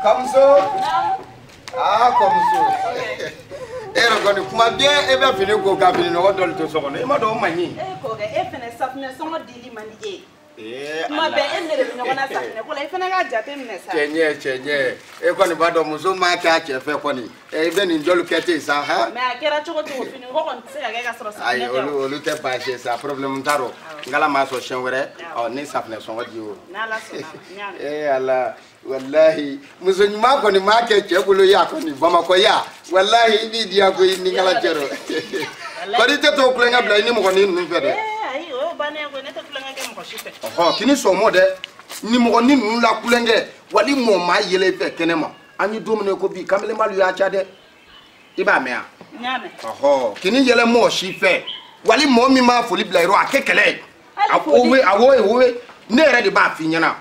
Comme ça. Ah, comme ça. Et regarde, comment bien, et bien fini au cabinet, nous avons le tour. Et moi, dans mani. Eh, quoi, et fini ça, mais sans me dire mani. Eh, ma ben, elle ne va pas s'appeler. Pour les fenêtres, j'ai fait ça. Tiens. Et quand on va dans mon zone, ma carte, tu fais quoi? Et bien, une jolie quête, ça, hein? Mais à quel âge tu finis? On sait à quel âge ça. Aïe, on le fait pas, c'est ça, problème taro. Ngala ma so chien vrai, oh, ni ça fait son radio. Nala sona. Eh, Allah. Wallahi, muso nyuma ko ni ma ke chebulu ya ko ni bama ko ya. Wallahi bi dia ko ni ngala chero. Ko di te to kulenga bla ni mo ko ni nu fede. Eh, ayi o bane ko ne te kulenga ke mo ko shipe. Oh, kini so mo de ni mo ko ni nu la kulenge wali mo ma yele fe kenema. Anyi domine ko bi kamele malu ya cha de. Iba me a. Nyame. Oh, kini yele mo shi fe. Wali mo mi ma foli bla iro akekele. Awo ne re de ba fi nyana.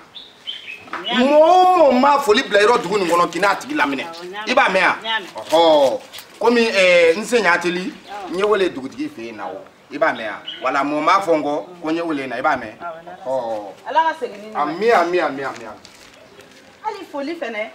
Mo ma foli bla iro dugu ni ngono kina tigi lamine iba me a oho komi nsenya ateli nye wele dugu tigi fe na wo iba me a wala mo ma fongo ko nye wele na iba me oh ala ka segini ami ali foli fene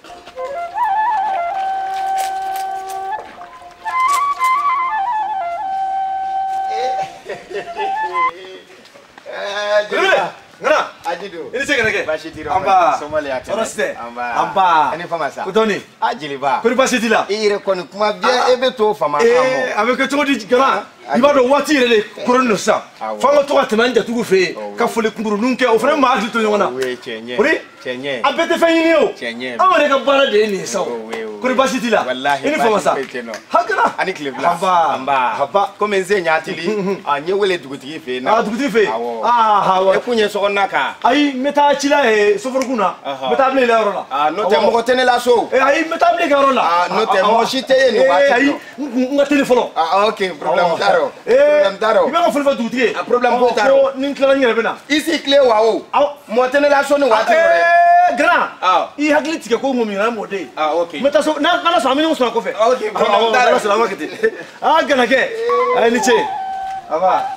Ngana ajidu ini segera ke bashitiro amba somalia toroste amba ani fama sa kutoni ajiliba kuri bashitila ire koni kuma bien ebe to fama amo avec to di gana ibado wati ire koron no sa fama to atana nja tugu fe ka fole kunduru nunke o fere ma agli to nyona we chenye kuri chenye abete fe yini o chenye amane ka bara de ni sa kuri bashitila wallahi ini fama sa hakana ani klebla amba comme nsenya atili anye wele dugutigi fe na dugutigi fe hawa e kunye so naka ay meta chila soforkuna meta ble la rola no te mo tene la so ay meta ble ka rola no te mo shite no ba ay nga telefono ok problème daro ibe nga folfa dutie problème ko daro nin kala nyere bena isi clé wa o mo tene la so ni wa te grand i hagli tike ko mo mi na mo de ok meta so na so amini so ko fe ok problème daro salama kete gana ke ay ni che aba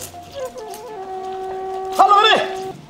hello re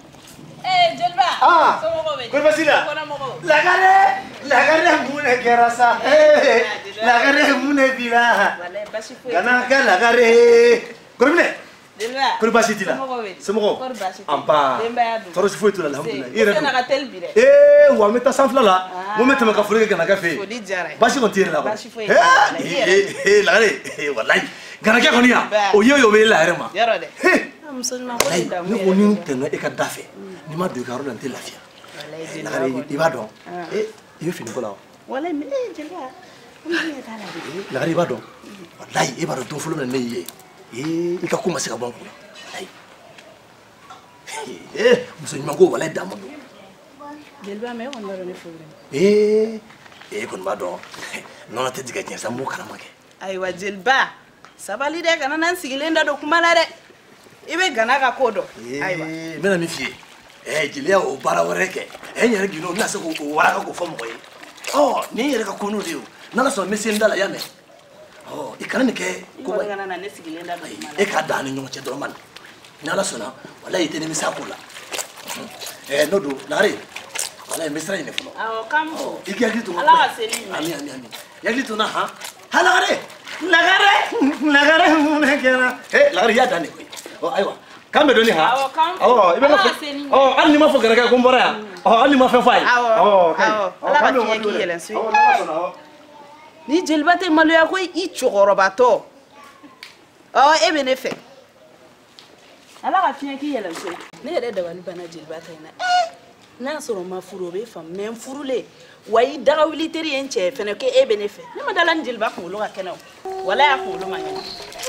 Jelba. Kau basila. Lagare mune kerasa. Lagare mune bila. Kana ka lagare. Kau bine? Jelba. Kau basitila. Semoga. Ampa. Terus foi tu alhamdulillah. Ira. Wa meta sanfla la. Mo meta maka fure kana ka fe. Basi kon tire la. Basi foi. Lagare. Wallahi. Kana ka konia. O yo be la rema. Yaro de. Ni oni tena e ka dafe. Ni ma do karo nan te lafia wallahi iba don ibe fini bola wallahi me jelba ni ta la la iba don wallahi iba do fulo nan ne ye ika kuma sika bon wallahi muso nyango wallahi damo jelba me on ndaro ne fulo kon ma don non te diga nyen sa mo kana make ay wa jelba sabali de kana nan sigile ndado kuma la de ibe gana ka kodo aywa mena mi fie jilia o bara wareke nyere gino na se ko waraka ko fomo yi ni yere ka kono dio na so mesi ndala yame ikana ke ko ngana na ne sigile ndado e ka dani nyo che do man na la sona wala yite ne misakula nodo nare wala misra ne funo kambo igagi to ala aseli ami yagi to na lagare ne kera lagare ya dani ko aywa kambe doni ha ibe nga anni ma fo gara ko mbora ya anni ma fa fay ala ka tiye ki yelen sui ni jelbate malu ya ko I chogorobato ebe ne fe ala ka tiye ki yelen sui ne yede da wani bana jelbate na soro ma furo be fam men furule wayi daga wiliteri enche fene ke ebe ne fe ne madala jelba ko lo ka kena wala ya ko lo ma nyana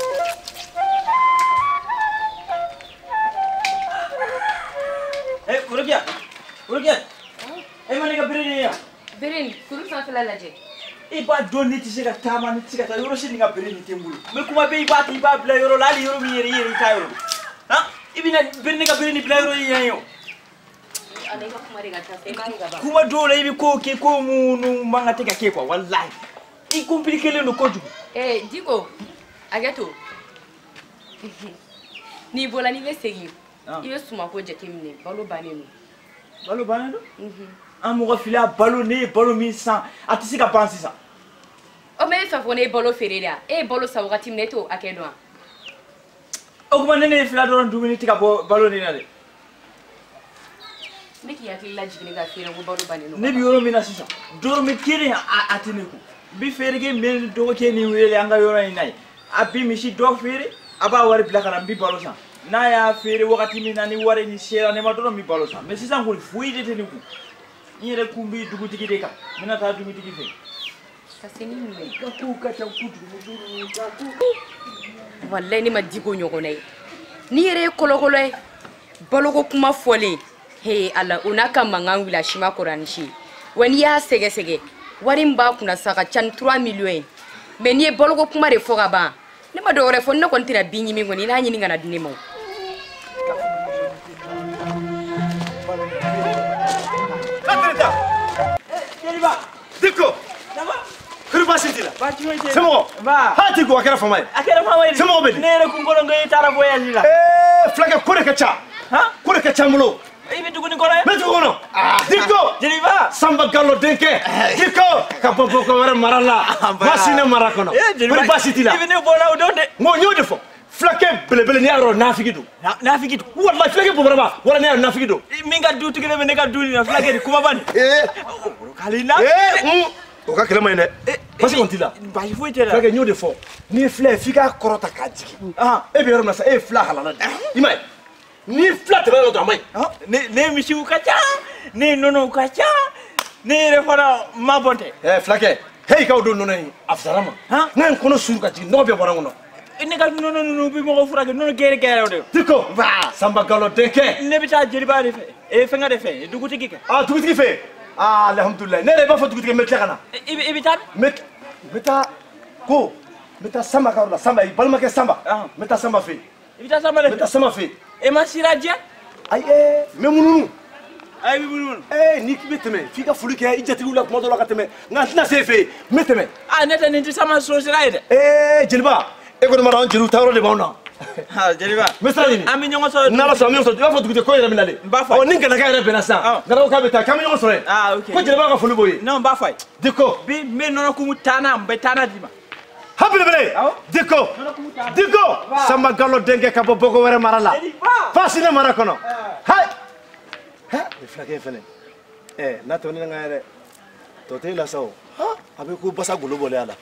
Urugia. Mane ka birini ya. Birini, kuru sanfila laje. Iba doni ti se ka tama ni ti ka yoro shi ni ka birini tembulu. Me kuma be iba ti iba bla yoro lali yoro mi yeri tayo. Ibina birini ka birini bla yoro yanyo. Aneka kuma riga ta sai mai gaba. Kuma dole ibi ko ke ko munu manga te ka ke kwa wallahi. I compliqué le no koju. Diko. Ageto. Ni bola ni be segi. Ibe suma ko jete mine balo banenu. Balo banenu? an mɔgɔ fila balo ne ye balo min san a tɛ se ka ban sisan. O mais e fɛ fɔ ne ye balo feere de wa? E ye balo san wagati min na e t'o hakɛ dɔn wa? O kuma ne ye fila dɔrɔn dumuni tɛ ka bɔ balo nin na dɛ. Ne k'i hakili lajigin ka feere ko balo bannen don. Ne bɛ yɔrɔ min na sisan dɔrɔmɛ kelen a tɛ ne kun. N bɛ feerekɛ min dɔgɔkɛ nin wele an ka yɔrɔ in na ye a bi misi dɔ feere a b'a wari bila ka na n bɛ balo san. N'a y'a feere wagati min na ni wari ni sera ne ma dɔrɔn n bɛ balo san mais sisan kɔni foyi de tɛ ne kun. N yɛrɛ kun bɛ dugutigi de kan n bɛna taa dugutigi fɛ. Ka se ni mun ye? Ka kow ka ca kojugu. Wallahi ne ma Diko ɲɔgɔn na ye. N'i yɛrɛ ye kolokolo ye baloko kuma fɔlen he Ala o n'a ka mankan wuli a si ma kɔrɔ ni si ye. Wa n'i y'a sɛgɛsɛgɛ wari min b'a kunna sa ka ca ni 3 millions ye mais n'i ye baloko kuma de fɔ ka ban ne ma dɔwɛrɛ fɔ ne kɔni tɛna bin ɲimi kɔni n'a ɲini ka na di ne ma. Diko kuri basi tila semɔgɔ ba ha Diko a kɛra fama ye semɔgɔ bɛ di ne yɛrɛ kun kɔrɔ ko e taara voyage la fulakɛ ko de ka ca ko de ka ca n bolo i bɛ tuguni kɔrɔ ye n bɛ tugu kɔnɔ Diko jeliba Samba Gallo denkɛ Diko ka bɔ boko wɛrɛ mara la basi ne mara kɔnɔ kuri basi tila i bɛ ne bɔ la o don dɛ n y'o de fɔ fulakɛ belebele n'i y'a dɔn nafigi don nafigi don wallahi fulakɛ bɔbɔrɛba wala ne y'a nafigi don min ka dutigi bɛ ne ka du nin na fulakɛ di kumaba nin k'ale na o ka kɛlɛ ma ɲi dɛ basi kɔni t'i la basi foyi tɛ la fulakɛ n y'o de fɔ n'i ye fila ye f'i k'a kɔrɔta k'a jigin e bɛ yɔrɔ min na sa e ye fila halala de i ma ye ni fila tɛmɛ yɔrɔ dɔ a ma ɲi ne misiw ka ca ne nɔnɔw ka ca ne yɛrɛ fana ma bɔn tɛ fulakɛ heyi k'aw don nɔnɔ in a fisara ma n ka n kɔnɔ suru ka jigin nɔgɔ bɛɛ bɔra n kɔnɔ ne ka nɔnɔ ninnu bɛ mɔgɔ furakɛ nɔnɔ gɛrɛ gɛrɛ de Diko Samba Gallo denkɛ ne bɛ taa jeliba de fɛ fɛngɛ de fɛ dugutigi kɛ dugutigi fɛ alhamdulilayi ne yɛrɛ b'a fɔ dugutigi n bɛ tila ka na i bɛ taa n bɛ taa ko n bɛ taa Samba ka yɔrɔ la Samba i balimakɛ Samba n bɛ taa Samba fɛ yen i bɛ taa Samba de fɛ n bɛ taa Samba fɛ yen e ma sira diya ayi n bɛ munumunu ayi bɛ munumunu n'i bɛ tɛmɛ f'i ka foli kɛ i jatigiw la tuma dɔ la ka tɛmɛ nka n tɛna se e fɛ yen n bɛ tɛmɛ ne tɛ nin tɛ Samba so sira ye dɛ jeliba e kɔni b'a dɔn an jeliw taa yɔrɔ de b'anw na jeliba n bɛ sira ɲini an bɛ ɲɔgɔn sɔrɔ n'ala sɔnna an bɛ ɲɔgɔn sɔrɔ i b'a fɔ dugutigi ko yɛrɛ bɛ na de n b'a fɔ ni ganaga yɛrɛ bɛnna sisan ganaga k'a bɛ taa k'an bɛ ɲɔgɔn sɔrɔ yen ko jeliba ka foli b'o ye non n b'a fɔ a ye Diko bi n bɛ nɔnɔ kumu taa n'a n bɛ taa n'a d'i ma ha belebele Diko Samba Gallo denkɛ ka bɔ boko wɛrɛ mara la basi ne mara kɔnɔ hai ni fulakɛ in fɛnɛ n'a tɔ ne ka yɛrɛ tɔ tɛ e la sa o a bɛ ko basa golo bɔlen a la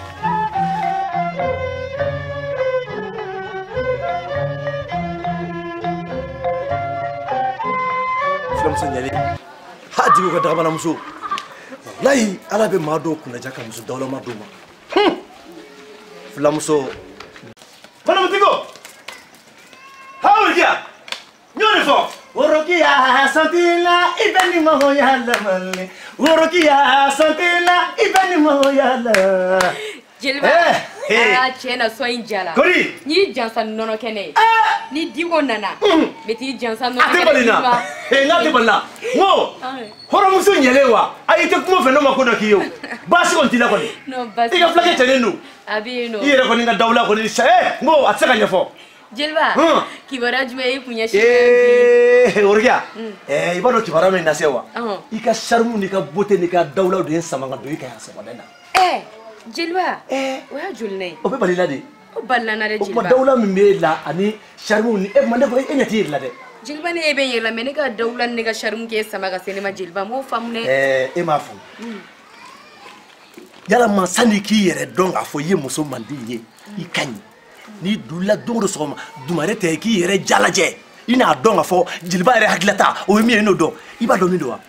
fulamuso ɲɛli ha Diko ka dagabanamuso wallahi ala bɛ maa dɔw kunnaja ka muso dawulama d'u ma fulamuso Madame Diko hawliya ɲ'o de fɔ worokiya santila i bɛ ni mahoya lamɛnni worokiya santila i bɛ ni mahoya la jeliba tiɲɛ na sɔn in jala kori n'i jansa nɔnɔ kɛnɛ ye ni Diko nana mɛ t'i jansa nɔnɔ a tɛ bali na n'a tɛ bali na n ko hɔrɔnmuso ɲɛlen wa a i tɛ kuma fɛ n'o ma ko dɔ k'i ye o baasi kɔni t'i la kɔni i ka fulakɛ cɛlen don a bɛ yen nɔ i yɛrɛ kɔni ka dawula kɔni n ko a tɛ se ka ɲɛfɔ jeliba kibaruya jumɛn i kun ɲɛsin worokiya i b'a dɔn kibaruya min na se wa i ka sarimu n'i ka beauté n'i ka dawulaw de ye sama ka don i ka yan sɔgɔmada in na jeliba o y'a joli na ye o bɛ bali la de o balila na dɛ o jeliba kuma dawula min b'e la ani sarimu ni e ma ne ko e ɲɛ t'i yɛrɛ la dɛ jeliba ne e bɛ n yɛrɛ la mɛ ne ka dawula ni ne ka sarimu k'e sama ka se ne ma jeliba m'o faamu dɛ e m'a faamu yala ma sani k'i yɛrɛ dɔn k'a fɔ i ye muso man di ye i ka ɲi n'i dulila don o don sɔgɔma dumare tɛ k'i yɛrɛ jalajɛ i n'a dɔn k'a fɔ jeliba yɛrɛ hakilata o ye min ye n'o dɔn i b'a dɔn min don wa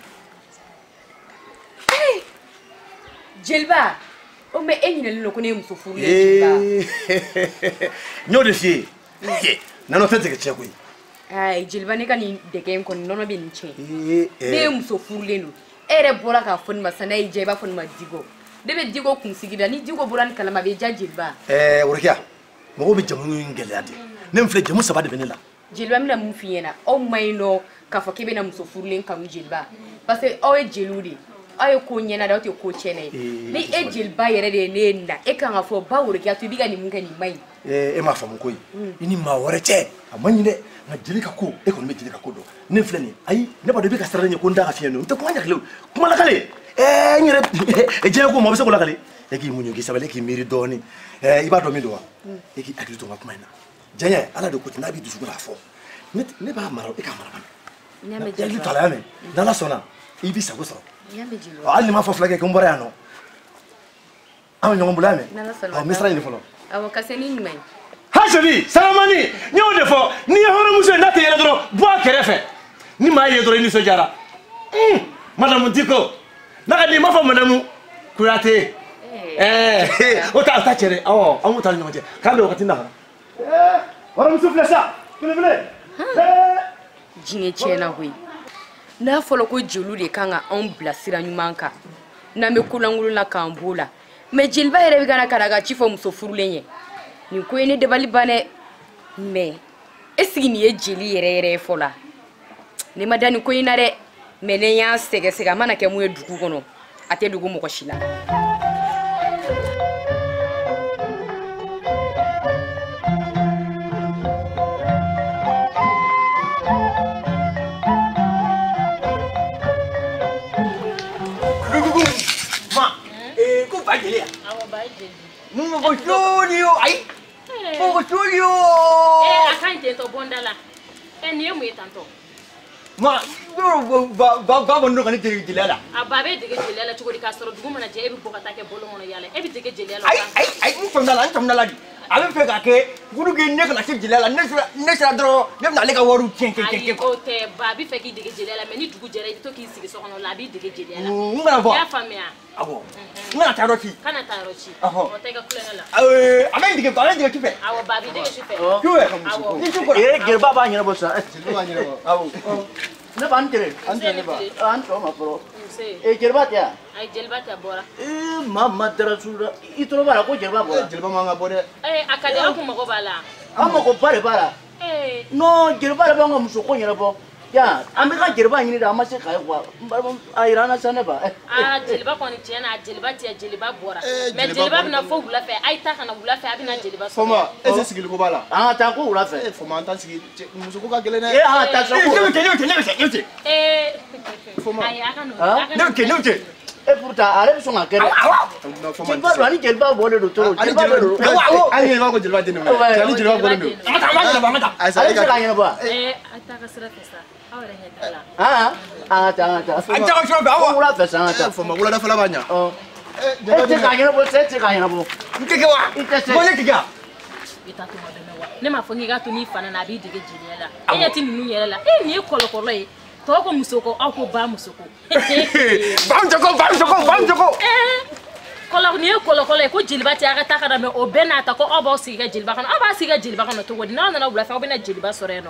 jeliba o mɛ e ɲinɛlen don ko ne ye muso furulen jeliba n y'o de f'i ye nɔnɔ tɛ tigɛ cɛ koyi ayi jeliba ne ka nin dɛgɛ in kɔni nɔnɔ bɛ nin tiɲɛ ne ye muso furulen don e yɛrɛ bɔra k'a fɔ nin ma sisan n'a y'i diya i b'a fɔ nin ma Diko ne bɛ Diko kunsigi da ni Diko bɔra nin kalama a bɛ diya jeliba worokiya mɔgɔw bɛ jamu in gɛlɛya de ne min filɛ jamu 3 de bɛ ne la jeliba n bɛna mun f'i ɲɛna aw ma ɲi nɔ k'a fɔ k'e bɛna muso furulen kanu jeliba parce que aw ye jeliw de aw ye ko ɲɛna de aw tɛ ko tiɲɛna ye ni e jeliba yɛrɛ de ye ne ye nin na e kan ka fɔ ba worokiya to i bɛ ka nin mun kɛ nin ma ɲi e m'a faamu koyi i ni maa wɛrɛ cɛ a ma ɲi dɛ nka jeli ka ko e kɔni bɛ jeli ka ko dɔn ne filɛ nin ye ayi ne b'a dɔn i bɛ ka siran ɲɛ ko n da ka fiɲɛ don n tɛ kuma ɲagile kuma lakale n yɛrɛ diɲɛ ko ma bɛ se ko lakale e k'i muɲu k'i sabali e k'i miiri dɔɔni i b'a dɔn min don wa e k'i hakili to n ka kuma in na diɲɛ ala de ko ten n'a b'i dusukun a fɔ ne b'a mara e k'a mara bani hakili to a la y'a mɛn n'ala sɔnna i b'i sago sɔrɔ hali ni m'a fɔ fulakɛ ko n bɔra yan nɔ an bɛ ɲɔgɔn bolo y'a mɛn n bɛ sira ɲini fɔlɔ awɔ ka se ni ɲuman ye Hajeli, Salamani, ni y'o de fɔ n'i ye hɔrɔnmuso ye n'a tɛ yɛlɛ dɔrɔn bɔ a kɛrɛfɛ ni maa ye dɔrɔn i nisɔndiyara madamu Diko n'a ka di i m'a fɔ madamu Kuyate o t'a cɛ dɛ awɔ an b'u ta ni ɲɔgɔn cɛ k'an bɛ wagati na ka na hɔrɔnmuso filɛ sa belebele diɲɛ tiɲɛna koyi n'a fɔra ko jeliw de kan ka anw bila sira ɲuman kan n'an bɛ kulankolon na k'an b'o la mais jeliba yɛrɛ bɛ ka na ka ci fɔ muso furulen ye nin ko ye ne dabali ban dɛ mais est-ce que nin ye jeli yɛrɛ yɛrɛ ye fɔlɔ ne ma da nin ko in na dɛ mais ne y'a sɛgɛsɛgɛ a mana kɛ mun ye dugu kɔnɔ a tɛ dogo mɔgɔ si la ko ba jeli ya awɔ ba jeli mun ko studio ayi ko studio a kan te to bondala ni ye mun ye tanto ma ba bondo kan te jeli la a ba be dege jeli la cogo di ka sɔrɔ dugu mana jɛ e bɛ bɔ ka taa kɛ bolo kɔnɔ yala e bɛ dege jeli la ai mun famna la di a bɛ fɛ ka kɛ guruge ne kana se jeli la ne sera dɔrɔn ne bɛna ale ka wariw tiɲɛ o tɛ ba bɛ fɛ k'i dege jeli la mais ni dugu jɛra i bɛ to k'i sigi so kɔnɔ la a b'i dege jeli la n kana fɔ i y'a faamuya awɔ n kana taa yɔrɔ ci kana taa yɔrɔ ci Ɔhɔ. o tɛ kɛ kulonkɛ la a bɛ n dege tu fɛ awɔ ba b'i dege su fɛ awɔ ni su ko jeliba b'a ɲɛnabɔ sa jeliba b'a ɲɛnabɔ awɔ ne b'an tere an tɛ an tɔ ma fɔlɔ nse jeliba tɛ yan ayi jeliba tɛ bɔra maa ma dara su la i tɔrɔ b'a la ko jeliba bɔra jeliba man ka bɔ dɛ a ka di aw kun mago b'a la an mago ba de b'a la non jeliba de b'an ka muso ko ɲɛnabɔ yan an bɛ ka jeliba ɲini de an ma se k'a ye kuwa a yira an na sa ne ba jeliba kɔni tiɲɛ na jeliba tɛ jeliba bɔra mais jeliba bɛna fɔ wula fɛ a ye taa ka na wula fɛ a bɛna jeliba sɔrɔ fama est-ce que sigili ko b'a la an ka taa ko wula fɛ fama an t'an sigi muso ko ka gɛlɛn dɛ an ka taa so ko ne bɛ cɛ ayi a ka n'o e pourtant ale bɛ sɔn ka kɛ dɛ jeliba don ani jeliba bɔlen don toro jeliba de don an yɛlɛma ko jeliba den de ni jeliba bɔlen don an ka taa ale bɛ se k'a ɲɛnabɔ wa a taa ka sira fɛ sa aw yɛrɛ ɲɛ t'a la an ka taa a jago sira fɛ awɔ wula fɛ sa an ka taa fama wuladafɛla b'a ɲa e tɛ k'a ɲɛnabɔ e tɛ k'a ɲɛnabɔ n tɛ kɛ wa i tɛ se ko ne tɛ kɛ i t'a to ma dɛmɛ wa ne m'a fɔ k'i k'a to n'i fa nana a b'i dege jeliya la e ɲɛ tɛ ninnu yɛrɛ la nin ye kɔlɔkɔlɔ ye tɔw ko muso ko aw ko ba muso ko kɔlɔ nin ye kɔlɔkɔlɔ ye ko jeliba tɛ a ka taa ka na mɛ o bɛɛ n'a ta ko aw b'aw sigi ka jeliba kɔnɔ aw b'a sigi ka jeliba kɔnɔ cogo di n'aw nana wula fɛ aw bɛna jeliba sɔrɔ yen nɔ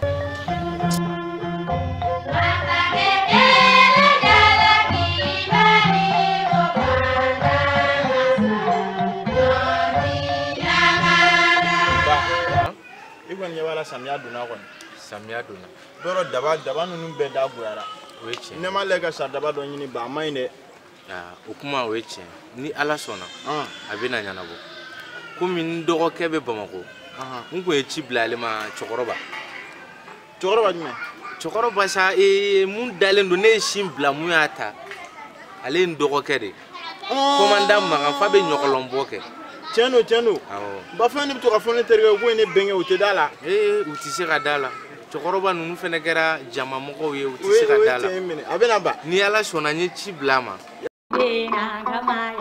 i kɔni ɲɛ b'a la samiya donna kɔni Samiya donna. dɔrɔ daba ninnu bɛɛ da goyara O ye tiɲɛ. ne ma lɛ ka sa daba dɔ ɲini ba a ma ɲi dɛ O kuma o ye tiɲɛ. Ni Ala sɔnna a bɛna ɲɛnabɔ. Komi n dɔgɔkɛ bɛ Bamakɔ. N kun ye ci bila ale ma cɛkɔrɔba. cɛkɔrɔba jumɛn Cɛkɔrɔba sa mun dalen don ne ye sin bila mun y'a ta. Ale ye n dɔgɔkɛ de. Commandant Magan fa bɛ ɲɔgɔlɔnbɔ kɛ. tiɲɛ don Awɔ. ba fɛn de bɛ to ka fɔ ne terikɛ ko ye ne bɛnkɛ o tɛ da la U tɛ se ka da la. Cɛkɔrɔba ninnu fɛnɛ kɛra jama mɔgɔw ye u tɛ se ka da la. a bɛna ba Ni Ala sɔnna n ye ci bila a ma.